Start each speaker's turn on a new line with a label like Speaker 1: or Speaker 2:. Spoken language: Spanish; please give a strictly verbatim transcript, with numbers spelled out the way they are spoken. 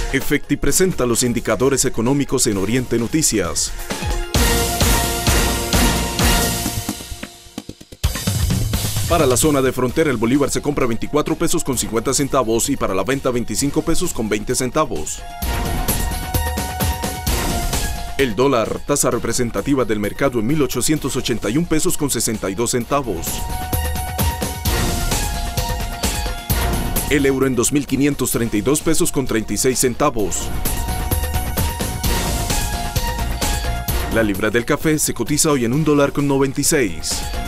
Speaker 1: Efecti presenta los indicadores económicos en Oriente Noticias. Para la zona de frontera, el bolívar se compra veinticuatro pesos con cincuenta centavos y para la venta veinticinco pesos con veinte centavos. El dólar, tasa representativa del mercado en mil ochocientos ochenta y un pesos con sesenta y dos centavos. El euro en dos mil quinientos treinta y dos pesos con treinta y seis centavos. La libra del café se cotiza hoy en un dólar con noventa y seis.